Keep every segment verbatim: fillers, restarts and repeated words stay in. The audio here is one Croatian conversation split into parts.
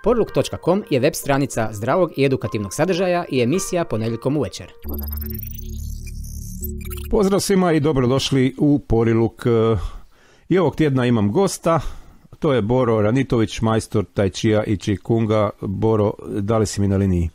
Porluk točka com je web stranica zdravog i edukativnog sadržaja i emisija ponedjeljkom uvečer. Pozdrav svima i dobrodošli u Poriluk. I ovog tjedna imam gosta, to je Boro Ranitović, majstor Tai Chia i Qigonga. Boro, da li si mi na liniji?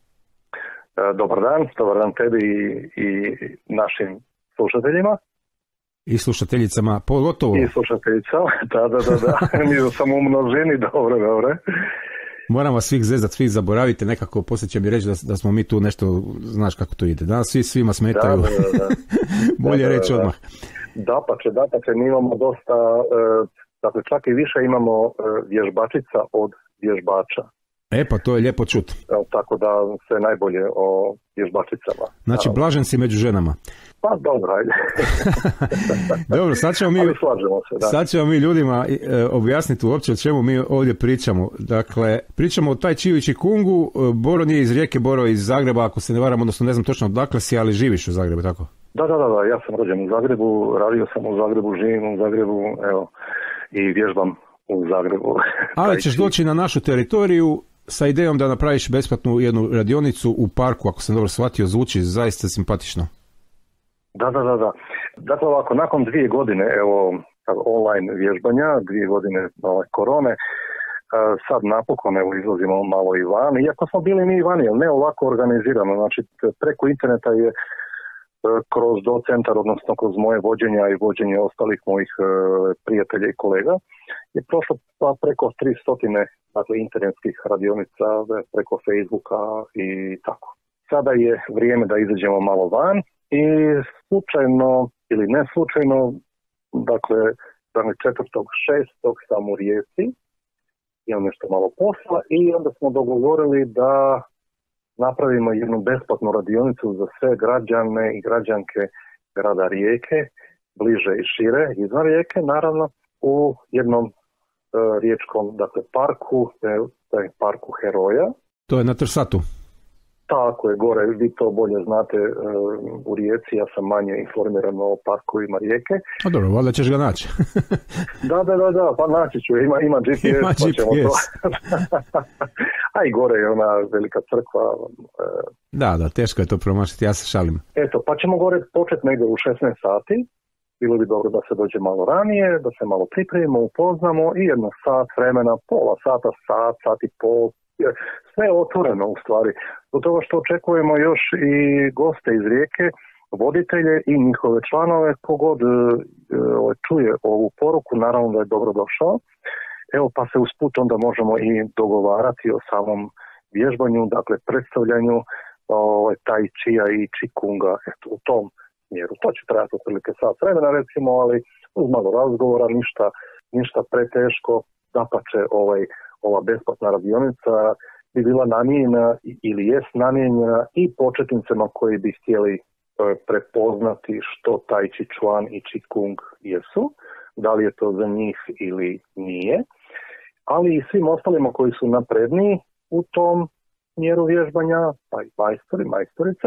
Dobar dan, dobar dan tebi i, i našim slušateljima. I slušateljicama, pogotovo. I slušateljicama, da, da, da, da. Mi sam u množini, dobro, dobro. Moram vas svih zezat, svih zaboravite, nekako poslije će mi reći da, da smo mi tu nešto, znaš kako to ide. Danas svi svima smetaju, da, da, da. bolje da, da, reći da. odmah. Da, pa će, da, pa će, mi imamo dosta, uh, dakle čak i više imamo uh, vježbačica od vježbača. E pa to je lijepo čut. Tako da se najbolje o vježbačicama. Znači da. Blažen si među ženama. Pa dobro, ajde. Dobro, sad ćemo mi, Ali slažemo se, da. sad ćemo mi ljudima e, objasniti uopće o čemu mi ovdje pričamo. Dakle, pričamo o Tai Chiu i Qigongu. Boro nije iz Rijeke, Boro iz Zagreba, ako se ne varam, odnosno ne znam točno odakle si, ali živiš u Zagrebu, tako? Da, da, da, da, ja sam rođen u Zagrebu, radio sam u Zagrebu, živim u Zagrebu, evo, i vježbam u Zagrebu. Ali ćeš doći na našu teritoriju sa idejom da napraviš besplatnu jednu radionicu u parku, ako sam dobro shvatio, zvuči zaista simpatično. Da, da, da, da. Dakle, ovako, nakon dvije godine, evo, online vježbanja, dvije godine ove korone, sad napokon, evo, izlazimo malo i van, iako smo bili mi i vani, ali ne ovako organizirano, znači, preko interneta je kroz docentar, odnosno kroz moje vođenja i vođenje ostalih mojih prijatelja i kolega, je prošlo pa preko tristo, dakle, internetskih radionica, preko Facebooka i tako. Sada je vrijeme da izađemo malo van i slučajno ili ne slučajno, dakle, četvrtog šestog sam u Rijeci, imam nešto malo posla i onda smo dogovorili da napravimo jednu besplatnu radionicu za sve građane i građanke grada Rijeke, bliže i šire, izvan Rijeke, naravno, u jednom e, riječkom, dakle, parku, to je parku Heroja. To je na Trsatu. Tako je, gore, vi to bolje znate e, u Rijeci, ja sam manje informiran o parkovima Rijeke. A dobro, valjda ćeš ga naći. da, da, da, da, pa naći ću, ima, ima G P S, ima pa ćemo G P S. to. A i gore je ona velika crkva. E, da, da, teško je to promašiti, ja se šalim. Eto, pa ćemo gore početi negdje u šesnaest sati. Bilo bi dobro da se dođe malo ranije, da se malo pripremimo, upoznamo i jedno sat vremena, pola sata, sat, sat i pol, sve je otvoreno u stvari. Do toga što očekujemo još i goste iz Rijeke, voditelje i njihove članove, kogod e, čuje ovu poruku, naravno da je dobro došao. Evo pa se usput onda možemo i dogovarati o samom vježbanju, dakle predstavljanju o, Tai Chia i Qigonga, eto u tom smjeru. To će trajati otprilike sat vremena recimo, ali uz malo razgovora, ništa, ništa preteško, dapače ovaj, ova besplatna radionica bi bila namijenjena ili jest namijenjena i početnicima koji bi htjeli prepoznati što Tai Chi Chuan i Qigong jesu, da li je to za njih ili nije, ali i svim ostalima koji su napredniji u tom smjeru vježbanja, pa i majstori, majstorice,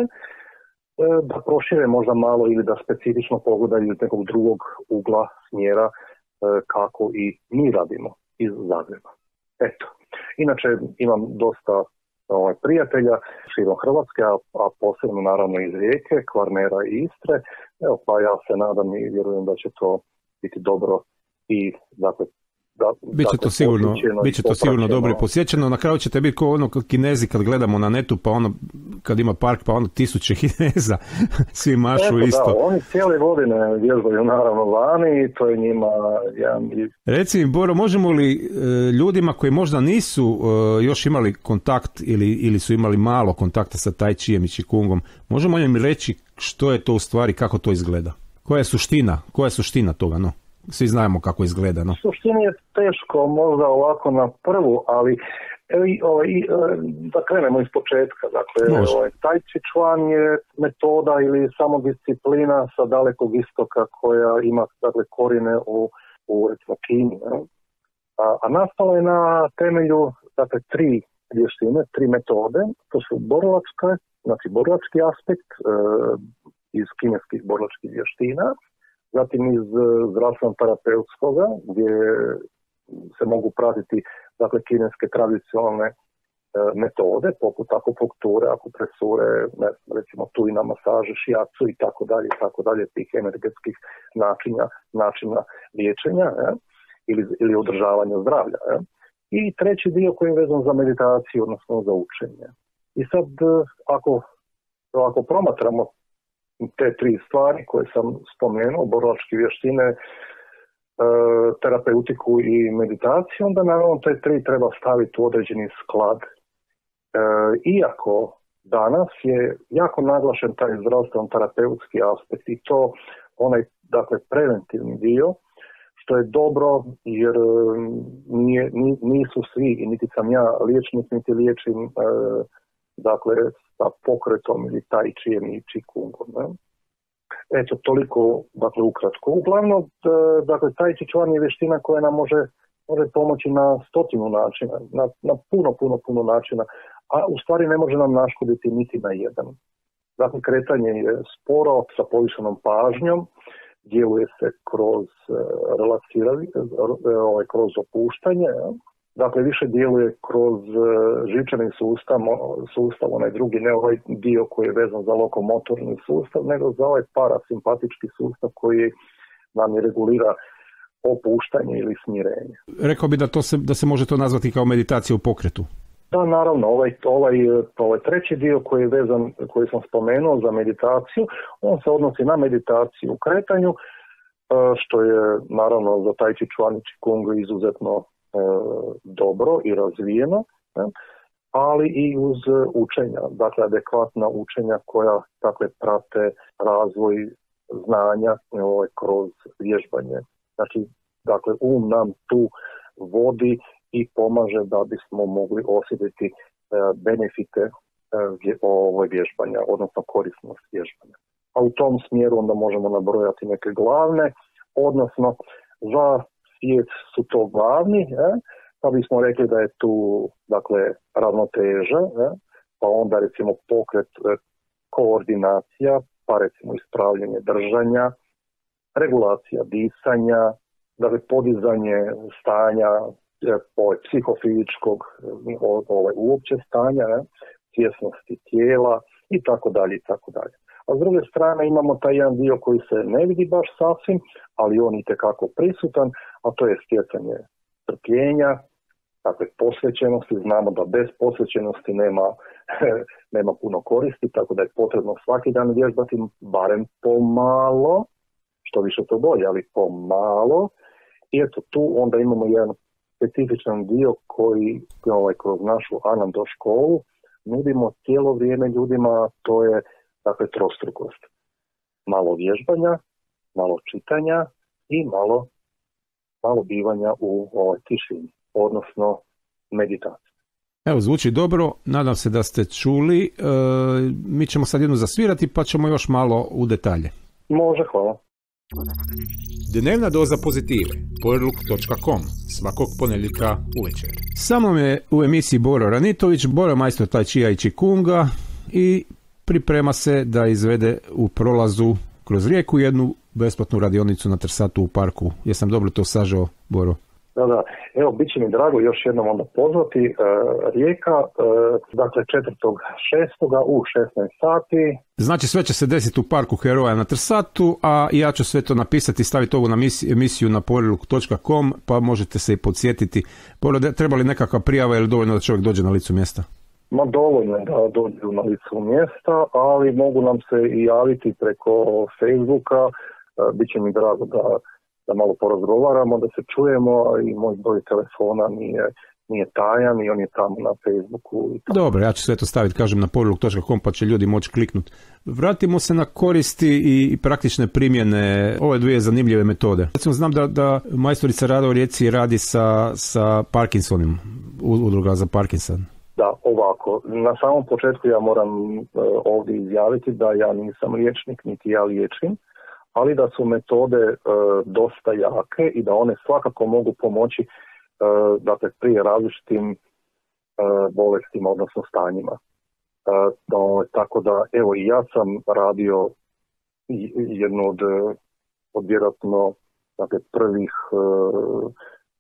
da prošire možda malo ili da specifično pogledaju iz nekog drugog ugla smjera kako i mi radimo iz Zagreba. Eto, inače imam dosta ovaj, prijatelja širom Hrvatske, a, a posebno naravno iz Rijeke, Kvarnera i Istre. Evo pa ja se nadam i vjerujem da će to biti dobro i dakle Da, biće dakle, to sigurno, biće to sigurno dobro i posjećeno. Na kraju ćete biti kao ono Kinezi kad gledamo na netu, pa ono kad ima park, pa ono tisuće Kineza, svi mašu Eto, isto. Da, oni cijele godine vježbaju naravno vani i to je njima jedan... Reci mi, Boro, možemo li e, ljudima koji možda nisu e, još imali kontakt ili, ili su imali malo kontakta sa Tai Chijem i Qigongom, možemo im reći što je to u stvari, kako to izgleda? Koja je suština, koja je suština toga, no? Svi znamo kako izgleda, no? Suštini je teško, možda ovako na prvu, ali ovaj, da krenemo iz početka. Dakle, ovaj, Tai Chi Chuan je metoda ili samodisciplina sa dalekog istoka koja ima, dakle, korijene u, u recimo, Kini. A, a nastala je na temelju, dakle, tri vještine, tri metode. To su borilačke, znači borilački aspekt e, iz kineskih borilačkih vještina, zatim iz zdravstveno terapeutskoga, gdje se mogu pratiti dakle kineske tradicionalne metode, poput akupunkture, akupresure, ne, recimo tujna masaže, šijacu i tako dalje, i tako dalje, tih energetskih načina, načina liječenja ja, ili, ili održavanja zdravlja. Ja. I treći dio koji je vezan za meditaciju, odnosno za učenje. I sad, ako, ako promatramo te tri stvari koje sam spomenuo, borilačke vještine, terapeutiku i meditaciju, onda naravno te tri treba staviti u određeni sklad. E, iako danas je jako naglašen taj zdravstveno terapeutski aspekt i to onaj, dakle, preventivni dio, što je dobro jer nije, nisu svi, i niti sam ja liječnik, niti liječim e, dakle, sa pokretom ili tai chijem i qigongom. Ne? Eto, toliko, dakle, ukratko. Uglavnom, dakle, tai chi chuan je vještina koja nam može, može pomoći na stotinu načina, na, na puno, puno, puno načina, a u stvari ne može nam naškoditi niti na jedan. Dakle, kretanje je sporo, sa povišenom pažnjom, djeluje se kroz relaksiranje, kroz opuštanje, dakle, više djeluje kroz živčani sustav, sustav, onaj drugi, ne ovaj dio koji je vezan za lokomotorni sustav, nego za ovaj parasimpatički sustav koji nam je regulira opuštanje ili smirenje. Rekao bi da, to se, da se može to nazvati kao meditacija u pokretu. Da, naravno, ovaj, ovaj, ovaj treći dio koji je vezan, koji sam spomenuo za meditaciju, on se odnosi na meditaciju u kretanju, što je naravno za tai chi chuan i qigong izuzetno dobro i razvijeno, ali i uz učenja, dakle adekvatna učenja koja, dakle, prate razvoj znanja ovaj, kroz vježbanje. Znači, dakle, um nam tu vodi i pomaže da bismo mogli osjetiti benefite ovoj vježbanja, odnosno korisnost vježbanja. A u tom smjeru onda možemo nabrojati neke glavne, odnosno za svijet su to glavni, eh? pa bismo rekli da je tu, dakle, ravnoteža, eh? pa onda recimo pokret, eh, koordinacija, pa recimo ispravljanje držanja, regulacija disanja, dakle, podizanje stanja eh, ovaj, psihofizičkog eh, ovaj, uopće stanja, eh? svjesnosti tijela i tako dalje i tako dalje. A s druge strane imamo taj jedan dio koji se ne vidi baš sasvim, ali on itekako prisutan, a to je stjecanje strpljenja, dakle posvećenosti. Znamo da bez posvećenosti nema, nema puno koristi, tako da je potrebno svaki dan vježbati barem pomalo, što više to bolje, ali pomalo. I eto tu onda imamo jedan specifičan dio koji ovaj, kroz našu Anando školu nudimo cijelo vrijeme ljudima, to je, dakle, trostrukost. Malo vježbanja, malo čitanja i malo, malo bivanja u ovoj tišini, odnosno meditaciji. Evo, zvuči dobro, nadam se da ste čuli. E, mi ćemo sad jednu zasvirati pa ćemo još malo u detalje. Može, hvala. Dnevna doza pozitive, powerlook točka com, svakog ponedjeljka uvečer. Sa mnom je u emisiji Boro Ranitović, Boro majstor tai chia i qigonga i priprema se da izvede u prolazu kroz rijeku jednu besplatnu radionicu na Trsatu u parku. Jesam dobro to sažao, Boro? Da, da. Evo, bit će mi drago još jednom onda pozvati. E, rijeka, e, dakle, četvrtog šestoga u šesnaest sati. Znači, sve će se desiti u parku Heroja na Trsatu, a ja ću sve to napisati i staviti ovo na emisiju na powerlook točka com, pa možete se i podsjetiti. Boro, treba li nekakva prijava ili dovoljno da čovjek dođe na licu mjesta? Ma dovoljno je da dođu na licu mjesta, ali mogu nam se i javiti preko Facebooka. E, Biće mi drago da, da malo porazgovaramo, da se čujemo, i moj broj telefona nije, nije tajan i on je tamo na Facebooku. I dobro, ja ću sve to staviti, kažem, na powerlook točka com pa će ljudi moći kliknuti. Vratimo se na koristi i praktične primjene ove dvije zanimljive metode. Recimo, znam da, da majstorica rada u Rijeci radi sa, sa Parkinsonim, udruga za Parkinson. Da, ovako. Na samom početku ja moram uh, ovdje izjaviti da ja nisam liječnik, niti ja liječim, ali da su metode uh, dosta jake i da one svakako mogu pomoći uh, dakle, prije različitim uh, bolestima, odnosno stanjima. Uh, da, tako da, evo, i ja sam radio jednu od, od vjerojatno, dakle, prvih uh,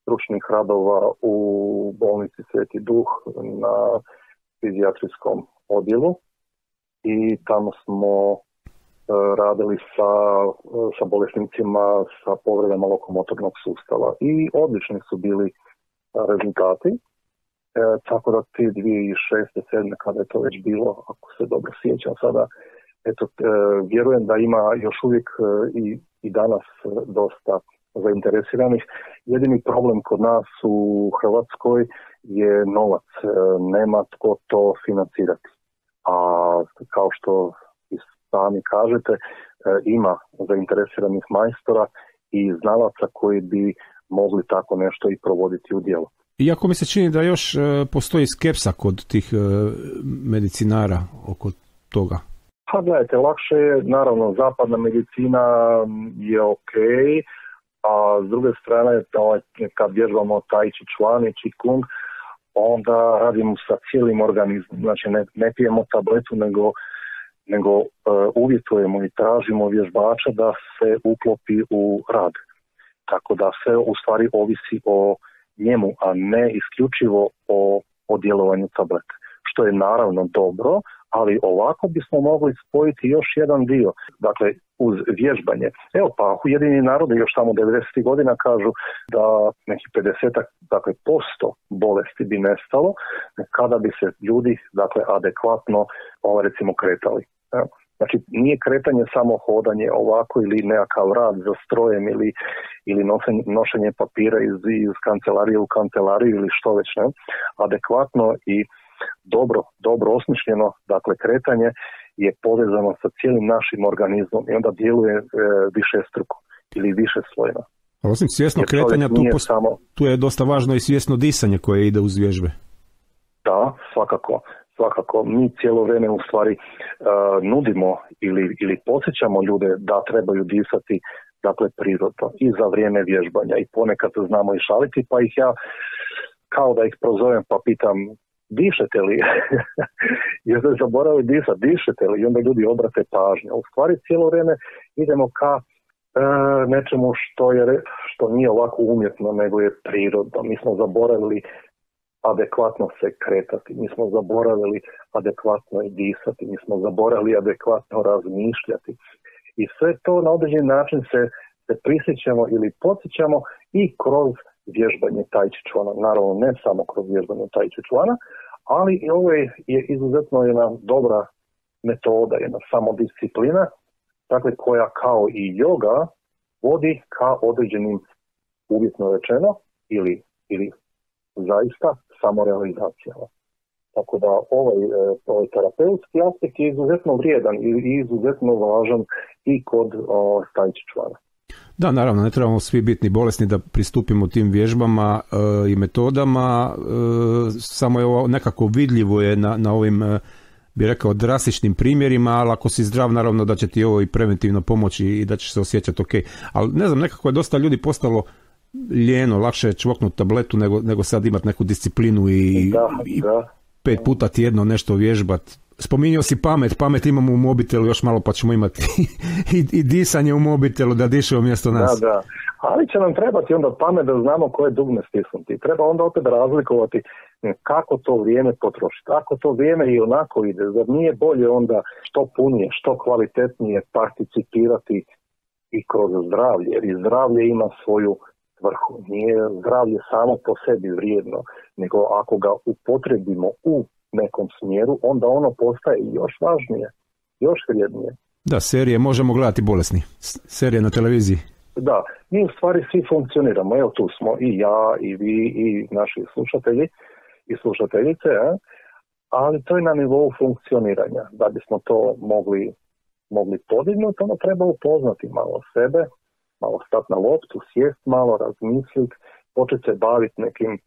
stručnih radova u bolnici Sveti Duh na fizijatrijskom odjelu i tamo smo radili sa, sa bolesnicima sa povredama lokomotornog sustava i odlični su bili rezultati. E, tako da ti dvije tisuće šeste. sedme. kada je to već bilo, ako se dobro sjećam sada, eto, e, vjerujem da ima još uvijek e, i, i danas dosta zainteresiranih. Jedini problem kod nas u Hrvatskoj je novac. E, nema tko to financirati. A kao što sami kažete, e, ima zainteresiranih majstora i znalaca koji bi mogli tako nešto i provoditi u djelo. Iako mi se čini da još e, postoji skepsa kod tih e, medicinara oko toga. Pa gledajte, lakše je, naravno, zapadna medicina je ok, a s druge strane, kad vježbamo tai chi chuan i qigong, onda radimo sa cijelim organizmom. Znači ne, ne pijemo tabletu, nego nego uh, uvjetujemo i tražimo vježbača da se uklopi u rad. Tako da sve u stvari ovisi o njemu, a ne isključivo o, o djelovanju tablete. Što je naravno dobro, ali ovako bismo mogli spojiti još jedan dio. Dakle, uz vježbanje. Evo pa, Ujedinjeni narodi još tamo devedesetih godina kažu da neki pedeset dakle, posto bolesti bi nestalo kada bi se ljudi dakle, adekvatno ovo, recimo kretali. Znači, nije kretanje samo hodanje ovako ili nekakav rad za strojem ili, ili nošenje, nošenje papira iz, iz kancelarije u kancelariju ili što već ne. Adekvatno i dobro, dobro osmišljeno, dakle kretanje je povezano sa cijelim našim organizmom i onda djeluje e, više struko ili više slojno. Osim svjesno kretanja, tu, pos... samo... tu je dosta važno i svjesno disanje koje ide uz vježbe. Da, svakako. Svakako, mi cijelo vrijeme u stvari uh, nudimo ili, ili podsjećamo ljude da trebaju disati dakle prirodno i za vrijeme vježbanja i ponekad znamo i šaliti, pa ih ja kao da ih prozovem pa pitam dišete li? Jer se zaboravi disati, dišete li? I onda ljudi obrate pažnju. U stvari cijelo vrijeme idemo ka uh, nečemu što, je, što nije ovako umjetno, nego je prirodno. Mi smo zaboravili adekvatno se kretati, mi smo zaboravili adekvatno i disati, mi smo zaboravili adekvatno razmišljati. I sve to na određeni način se, se prisjećamo ili podsjećamo i kroz vježbanje tai chi chuana. Naravno, ne samo kroz vježbanje tai chi chuana, ali i ovo je, je izuzetno jedna dobra metoda, jedna samodisciplina, dakle koja kao i yoga vodi ka određenim, uvjetno rečeno, ili, ili zaista samorealizacijama. Tako da ovaj, ovaj terapeutski aspekt je izuzetno vrijedan i izuzetno važan i kod o, tai chi chuana. Da, naravno, ne trebamo svi biti bolesni da pristupimo tim vježbama e, i metodama, e, samo je ovo nekako vidljivo je na, na ovim, e, bi rekao, drastičnim primjerima, ali ako si zdrav, naravno da će ti ovo i preventivno pomoći i da ćeš se osjećati ok. Ali ne znam, nekako je dosta ljudi postalo lijeno, lakše je čvoknuti tabletu nego, nego sad imati neku disciplinu i, da, i da. pet puta tjedno nešto vježbati. Spominjao si pamet, pamet imamo u mobitelu još malo pa ćemo imati i, i disanje u mobitelu da diše umjesto nas. Da, da. Ali će nam trebati onda pamet da znamo koje dugme stisnuti. Treba onda opet razlikovati kako to vrijeme potrošiti. Ako to vrijeme i onako ide, zar nije bolje onda što punije, što kvalitetnije participirati i kroz zdravlje, jer i zdravlje ima svoju vrhu. Nije zdravlje samo po sebi vrijedno, nego ako ga upotrebimo u nekom smjeru, onda ono postaje još važnije, još vrijednije. Da, serije možemo gledati bolesni. Serije na televiziji. Da, mi u stvari svi funkcioniramo. Evo tu smo i ja, i vi, i naši slušatelji i slušateljice, a? ali to je na nivou funkcioniranja. Da bismo to mogli, mogli podignuti, ono treba upoznati malo sebe, malo stati na loptu, sjest malo, razmisliti, početi se baviti nekim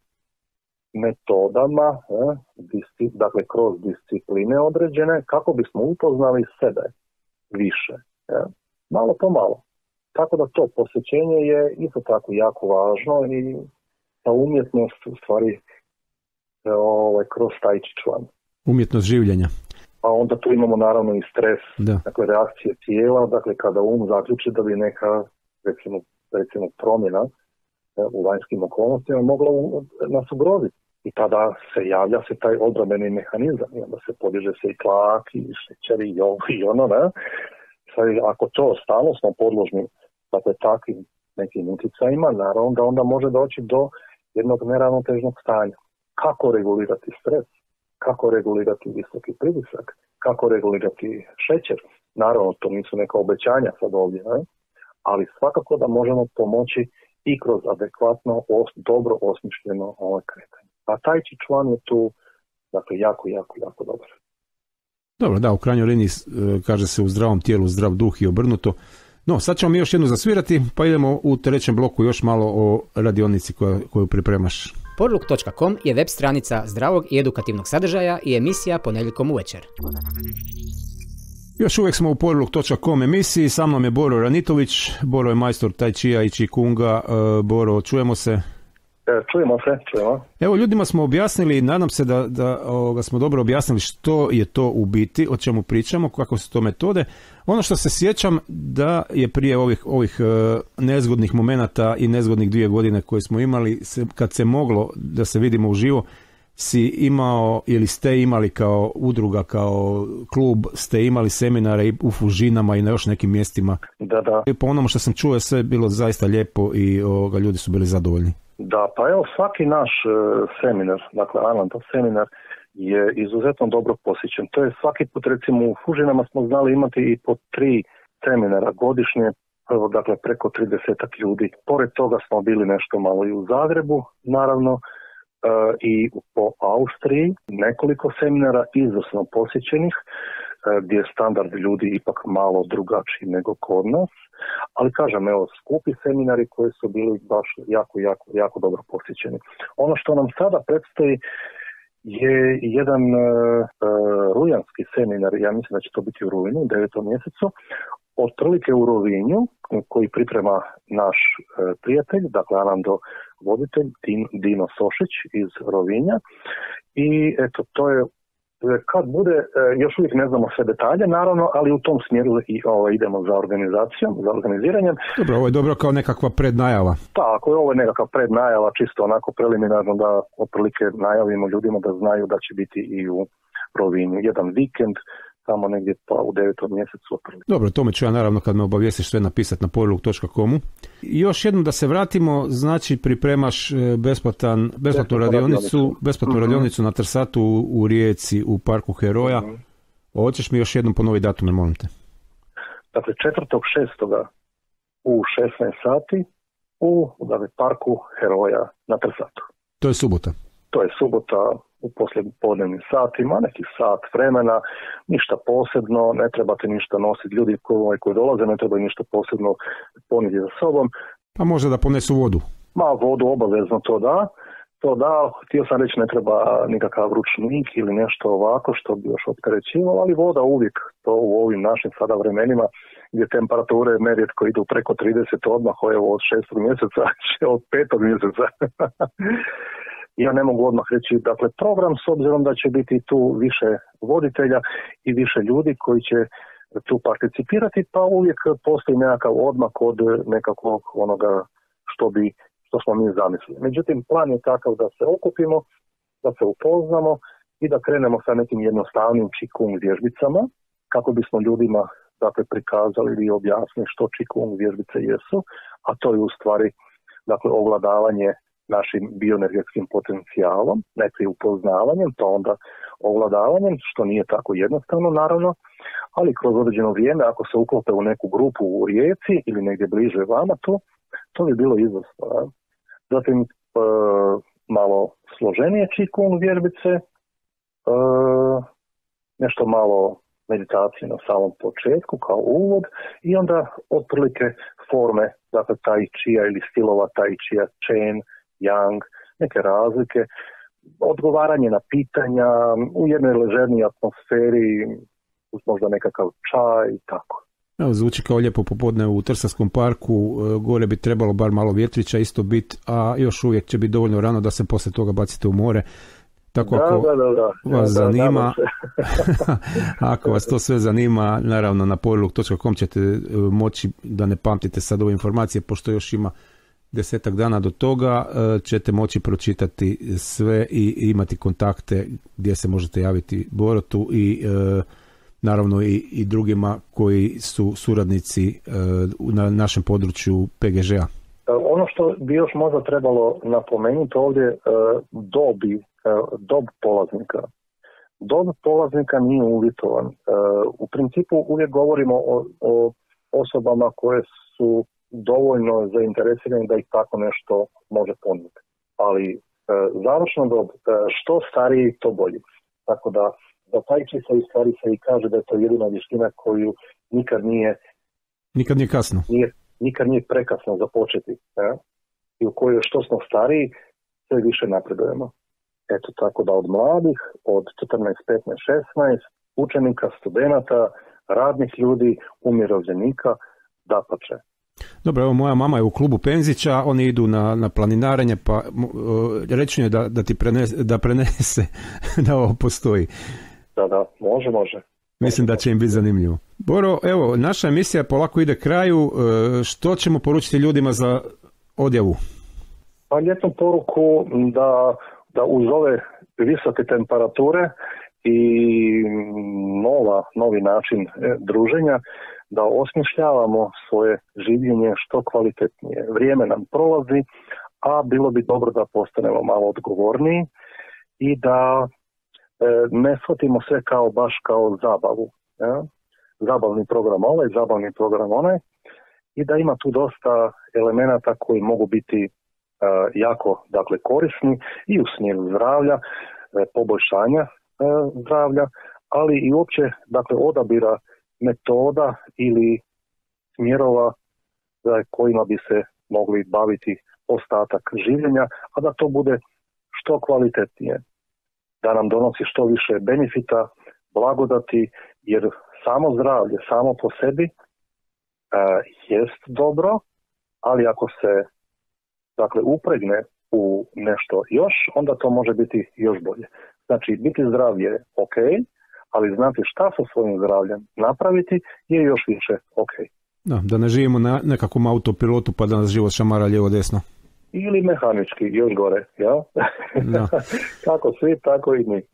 metodama, eh, disci, dakle kroz discipline određene, kako bismo upoznali sebe više. Eh, malo po malo. Tako da to posjećenje je isto tako jako važno i ta umjetnost u stvari eh, ovaj, kroz tai chi chuan. Umjetnost življenja. A onda tu imamo naravno i stres, da. Dakle reakcije tijela, dakle kada um zaključi da bi neka recimo, recimo promjena u vanjskim okolnostima mogla nas ugroziti. I tada se javlja se taj obrambeni mehanizam i onda se podiže se i tlak i šećer i ovo i ono, ne? Sad, ako to stalno smo podložni dakle, takvim nekim utjecajima, naravno da onda može doći do jednog neravnotežnog stanja. Kako regulirati stres? Kako regulirati visoki pritisak? Kako regulirati šećer? Naravno, to nisu neka obećanja sad ovdje, ne? Ali svakako da možemo pomoći i kroz adekvatno, os, dobro osmišljeno ovaj kretanje. A taj chi čuan je tu dakle, jako, jako, jako dobar. Dobro, da, u krajnjoj liniji kaže se u zdravom tijelu zdrav duh i obrnuto. No, sad ćemo mi još jednu zasvirati, pa idemo u trećem bloku još malo o radionici koju, koju pripremaš. Porluk točka com je web stranica zdravog i edukativnog sadržaja i emisija ponedjeljkom uvečer. Još uvijek smo u porluk točka com emisiji, sa mnom je Boro Ranitović. Boro je majstor tai chia i qigonga. Boro, čujemo se? Čujemo se, čujemo. Evo, ljudima smo objasnili, nadam se da, da ovoga, smo dobro objasnili što je to u biti, o čemu pričamo, kako su to metode. Ono što se sjećam da je prije ovih, ovih uh, nezgodnih momenata i nezgodnih dvije godine koje smo imali, se, kad se moglo da se vidimo uživo, si imao ili ste imali kao udruga, kao klub, ste imali seminare i u Fužinama i na još nekim mjestima. Da, da. I po onomu što sam čuo, sve je bilo zaista lijepo i ovoga, ljudi su bili zadovoljni. Da, pa evo svaki naš uh, seminar, dakle Anantov seminar je izuzetno dobro posjećen. To je svaki put, recimo u Fužinama smo znali imati i po tri seminara godišnje, evo dakle preko tridesetak ljudi. Pored toga smo bili nešto malo i u Zagrebu, naravno, uh, i po Austriji, nekoliko seminara izvrsno posjećenih, uh, gdje je standard ljudi ipak malo drugačiji nego kod nas. Ali kažem, evo, skupi seminari koji su bili baš jako, jako, jako dobro posjećeni. Ono što nam sada predstoji je jedan uh, rujanski seminar, ja mislim da će to biti u rujnu, u devetom mjesecu, otprilike u Rovinju, koji priprema naš uh, prijatelj, dakle Anando voditelj, Din, Dino Sošić iz Rovinja. I eto, to je kad bude, još uvijek ne znamo sve detalje, naravno, ali u tom smjeru i ovo, idemo za organizacijom, za organiziranjem. Dobro, ovo je dobro kao nekakva prednajava. Tako, ovo je nekakva prednajava, čisto onako preliminarno da otprilike najavimo ljudima da znaju da će biti i u Rovinju. Jedan vikend, tamo negdje pa u devetom mjesecu otprilike. Dobro, tome ću ja naravno kad me obavijestiš sve napisati na porluk točka comu. I još jednom da se vratimo, znači pripremaš besplatan, besplatnu radionicu, besplatnu mm-hmm. radionicu na Trsatu u, u Rijeci u Parku Heroja. Mm-hmm. Hoćeš mi još jednom ponoviti datume, molim te? Dakle, četvrtog šestoga u šesnaest sati u dakle, Parku Heroja na Trsatu. To je subota? To je subota u poslijepodnevnim satima, neki sat vremena, ništa posebno, ne trebate ništa nositi. Ljudi koji, koji dolaze ne trebaju ništa posebno ponijeti za sobom. Pa možda da ponesu vodu? Ma, vodu obavezno to da. To da, htio sam reći ne treba nikakav ručnik ili nešto ovako što bi još opterećivalo, ali voda uvijek, to u ovim našim sada vremenima gdje temperature nerijetko idu preko trideset odmah, evo od šestog mjeseca, od petog mjeseca. Ja ne mogu odmah reći, dakle, program s obzirom da će biti tu više voditelja i više ljudi koji će tu participirati, pa uvijek postoji nekakav odmak od nekakvog onoga što bi, što smo mi zamislili. Međutim, plan je takav da se okupimo, da se upoznamo i da krenemo sa nekim jednostavnim qigong vježbicama, kako bismo ljudima, dakle, prikazali i objasnili što qigong vježbice jesu, a to je u stvari, dakle, ovladavanje našim bioenergetskim potencijalom, najprije upoznavanjem, to onda ovladavanjem, što nije tako jednostavno naravno, ali kroz određeno vrijeme, ako se uklope u neku grupu u Rijeci ili negdje bliže vama, to, to bi bilo izvrsno. Ne? Zatim e, malo složenije qigong vježbice, e, nešto malo meditacije na samom početku kao uvod i onda otprilike forme, dakle tai chia ili stilova tai chia, Chen, Yang, neke razlike, odgovaranje na pitanja u jednoj ležernijoj atmosferi, uz možda nekakav čaj i tako. Evo, zvuči kao lijepo popodne u Trsarskom parku, gore bi trebalo bar malo vjetrića isto biti, a još uvijek će biti dovoljno rano da se poslije toga bacite u more. Tako da, ako da, da, da. vas da, zanima, da, ako vas to sve zanima, naravno na porluk točka com ćete moći, da ne pamtite sad ove informacije, pošto još ima desetak dana do toga ćete moći pročitati sve i imati kontakte gdje se možete javiti Borotu i naravno i, i drugima koji su suradnici na našem području P G Ž-a. Ono što bi još možda trebalo napomenuti ovdje, dobi, dob polaznika. Dob polaznika nije uvjetovan. U principu uvijek govorimo o, o osobama koje su dovoljno zainteresirani da ih tako nešto može ponuditi. Ali završno dob, što stariji to bolji. Tako da za taj či se i stvari se i kaže da je to jedina vještina koju nikad nije nikad nije kasno. Nije, nikad nije prekasno započeti. Ja? I u kojoj što smo stariji, sve više napredujemo. Eto tako da od mladih, od četrnaest, petnaest, šesnaest, učenika, studenata, radnih ljudi, umirovljenika, dapače. Dobro, evo moja mama je u klubu Penzića, oni idu na, na planinarenje, pa uh, reći je da, da ti prenese, da prenese da ovo postoji. Da, da, može, može. Mislim da će im biti zanimljivo. Boro, evo, naša emisija polako ide kraju. Što ćemo poručiti ljudima za odjavu? Pa ljetnu poruku da, da uz ove visoke temperature i nova, novi način druženja, da osmišljavamo svoje življenje što kvalitetnije. Vrijeme nam prolazi, a bilo bi dobro da postanemo malo odgovorniji i da ne shvatimo sve kao baš kao zabavu. Ja? Zabavni program ovaj, zabavni program onaj, i da ima tu dosta elemenata koji mogu biti uh, jako dakle, korisni i u smjeru zdravlja, uh, poboljšanja uh, zdravlja, ali i uopće dakle, odabira metoda ili smjerova uh, kojima bi se mogli baviti ostatak življenja, a da to bude što kvalitetnije, da nam donosi što više benefita, blagodati, jer samo zdravlje, samo po sebi e, jest dobro, ali ako se dakle upregne u nešto još, onda to može biti još bolje. Znači, biti zdrav je ok, ali znati šta sa svojim zdravljem napraviti je još više ok. Da, da ne živimo na nekakvom autopilotu pa da nas život šamara lijevo desno. Ili mehanički, još gore, ja? Da. Kako svi, tako i mi.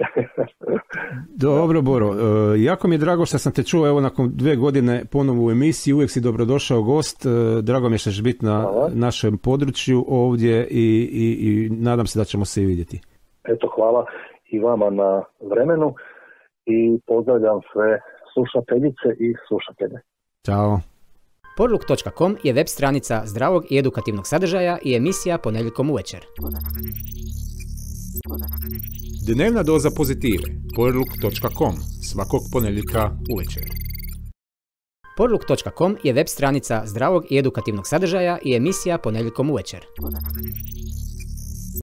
Dobro, Boro, e, jako mi je drago što sam te čuo, evo nakon dve godine ponovo u emisiji, uvijek si dobrodošao gost, e, drago mi je što ćeš biti na hvala. Našem području ovdje i, i, i nadam se da ćemo se i vidjeti. Eto, hvala i vama na vremenu i pozdravljam sve slušateljice i slušatelje. Ćao. Porluk točka com je web stranica zdravog i edukativnog sadržaja i emisija ponedjeljkom uvečer. Dnevna doza pozitive. Porluk točka com svakog ponedjeljka uvečer. Porluk točka com je web stranica zdravog i edukativnog sadržaja i emisija ponedjeljkom uvečer.